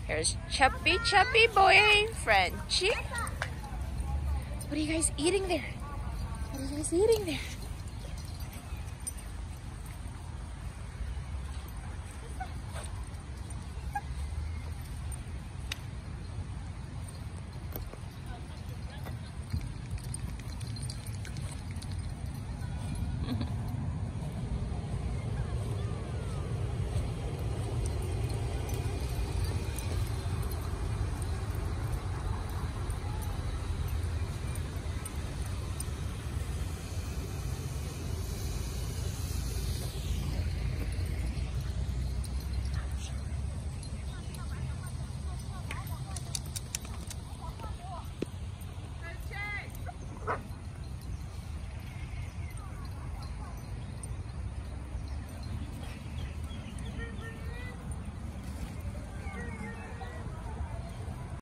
Here's Chubby Chubby boy, Frenchie. What are you guys eating there? What are you guys eating there?